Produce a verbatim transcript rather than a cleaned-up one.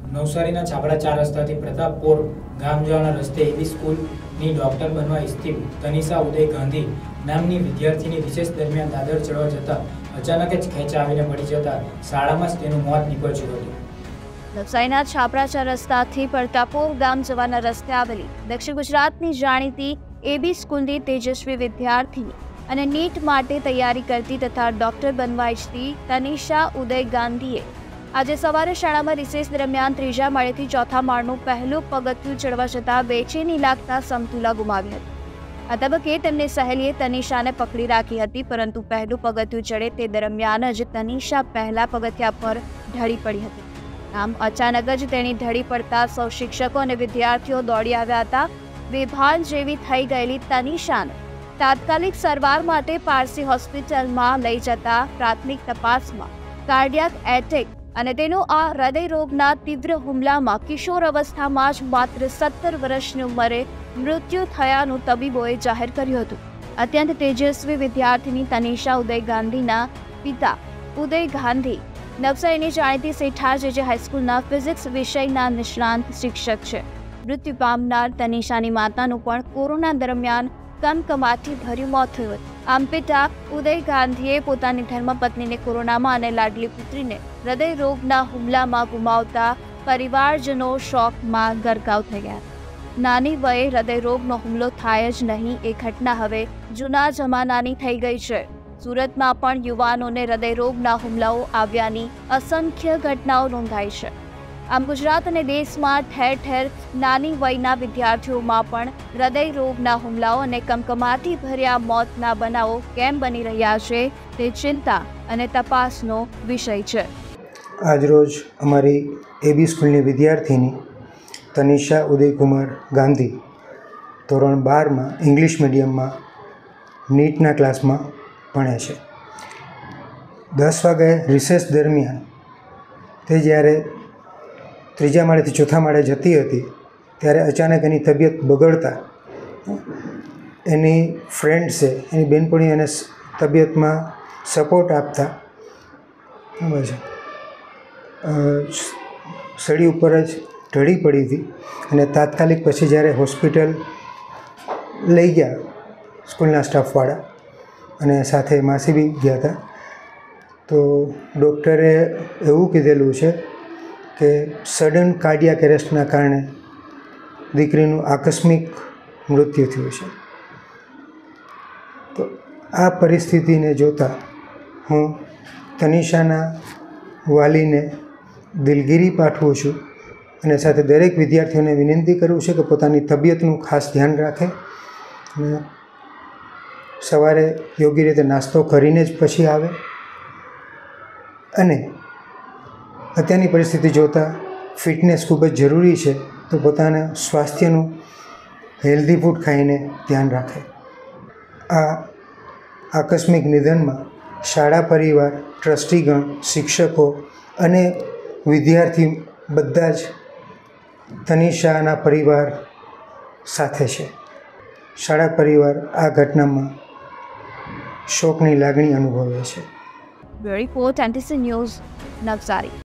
નવસારીના છાપરા ચાર રસ્તાથી પ્રતાપપોર ગામ જવાના રસ્તે એબી સ્કૂલની ડોક્ટર બનવા ઈચ્છતી તનિષા ઉદય ગાંધી નામની વિદ્યાર્થીની વિશેષ દરમિયાન દાદર ચડવા જતાં અચાનક જ ખેંચા આવીને પડી જતા શાળામાં જ તેનું મોત નીપજ્યું હતું। નવસારીના છાપરા ચાર રસ્તાથી પ્રતાપપોર ગામ જવાના રસ્તે આવેલી દક્ષિણ ગુજરાતની જાણીતી એબી સ્કૂલની તેજસ્વી વિદ્યાર્થીની અને નીટ માટે તૈયારી કરતી તથા ડોક્ટર બનવા ઈચ્છતી તનિષા ઉદય ગાંધીએ આજે સવારે શાળામાં રિસેસ દરમિયાન ત્રીજા માળેથી ચોથા માળનું પહેલું પગથિયું ચડવા જતાં બેચેની લાગતા સમતુલા ગુમાવી હતી। આ તબક્કે તેમની સહેલીએ તનિષાને પકડી રાખી હતી, પરંતુ પહેલું પગથિયું ચડે તે દરમિયાન જ તનિષા પહેલા પગથિયા પર ઢળી પડી હતી। આમ અચાનક જ તેની ઢળી પડતા સૌ શિક્ષકો અને વિદ્યાર્થીઓ દોડી આવ્યા હતા। બેભાન જેવી થઈ ગયેલી તનિષાને તાત્કાલિક સારવાર માટે પારસી હોસ્પિટલમાં લઈ જતા પ્રાથમિક તપાસમાં કાર્ડિયાક એટેક અને તેનું આ હૃદય રોગના તીવ્ર હુમલામાં કિશોર અવસ્થામાં જ માત્ર સત્તર વર્ષની ઉંમરે મૃત્યુ થયાનું તબીબોએ જાહેર કર્યું હતું। અત્યંત તેજસ્વી વિદ્યાર્થીની તનિષા ઉદય ગાંધીના પિતા ઉદય ગાંધી નવસારીની જાણીતી સેઠા જેજે હાઈસ્કૂલના ફિઝિક્સ વિષયના નિષ્ણાંત શિક્ષક છે। મૃત્યુ પામનાર તનિષાની માતાનું પણ કોરોના દરમિયાન કમકમાટી ભર્યું મોત થયું હતું। આમ પિતા ઉદય ગાંધીએ પોતાની ધર્મપત્નીને કોરોનામાં અને લાડલી પુત્રીને હૃદય રોગના હુમલામાં ગુમાવતા પરિવારજનો શોકમાં ગરકાવ થઈ ગયા। નાની વયે હૃદય રોગનો હુમલો થાય જ નહીં, એ ઘટના હવે જૂના જમાનાની થઈ ગઈ છે। સુરતમાં પણ યુવાનોને હૃદય રોગના હુમલાઓ આવ્યાની અસંખ્ય ઘટનાઓ નોંધાઈ છે। આમ ગુજરાત અને દેશમાં ઠેર ઠેર નાની વયના વિદ્યાર્થીઓમાં પણ હૃદય રોગના હુમલાઓ અને કમકમાટી ભર્યા મોતના બનાવો કેમ બની રહ્યા છે તે ચિંતા અને તપાસનો વિષય છે। આજરોજ અમારી એબી સ્કૂલની વિદ્યાર્થીની તનિષા ઉદયકુમાર ગાંધી ધોરણ બારમાં ઇંગ્લિશ મીડિયમમાં નીટના ક્લાસમાં ભણે છે। દસ વાગે રિસેસ દરમિયાન તે જ્યારે ત્રીજા માળેથી ચોથા માળે જતી હતી ત્યારે અચાનક એની તબિયત બગડતા એની ફ્રેન્ડ્સે એની બેનપણી એને તબિયતમાં સપોર્ટ આપતા બરાબર છે સળી ઉપર જ ઢળી પડી હતી અને તાત્કાલિક પછી જ્યારે હોસ્પિટલ લઈ ગયા સ્કૂલના સ્ટાફવાળા અને સાથે માસી બી ગયા હતા, તો ડૉક્ટરે એવું કીધેલું છે કે સડન કાર્ડિયાક એરેસ્ટના કારણે દીકરીનું આકસ્મિક મૃત્યુ થયું છે। તો આ પરિસ્થિતિને જોતાં હું તનિષાના વાલીને દિલગીરી પાઠવું છું અને સાથે દરેક વિદ્યાર્થીઓને વિનંતી કરું છું કે પોતાની તબિયતનું ખાસ ધ્યાન રાખે અને સવારે યોગ્ય રીતે નાસ્તો કરીને જ પછી આવે અને અત્યારની પરિસ્થિતિ જોતાં ફિટનેસ ખૂબ જ જરૂરી છે, તો પોતાના સ્વાસ્થ્યનું હેલ્ધી ફૂડ ખાઈને ધ્યાન રાખે। આ આકસ્મિક નિધનમાં શાળા પરિવાર, ટ્રસ્ટીગણ, શિક્ષકો અને વિદ્યાર્થી બધા જ તનિષાના પરિવાર સાથે છે। શાળા પરિવાર આ ઘટનામાં શોકની લાગણી અનુભવે છે। Report NTC news, Navsari.